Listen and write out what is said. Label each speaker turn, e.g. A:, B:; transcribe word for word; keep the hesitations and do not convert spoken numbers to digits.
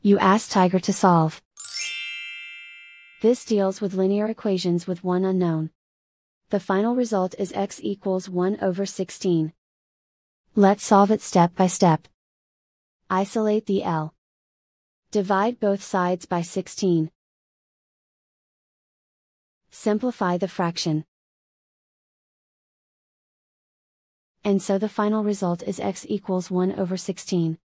A: You ask Tiger to solve. This deals with linear equations with one unknown. The final result is x equals one over sixteen. Let's solve it step by step. Isolate the L. Divide both sides by sixteen. Simplify the fraction. And so the final result is x equals one over sixteen.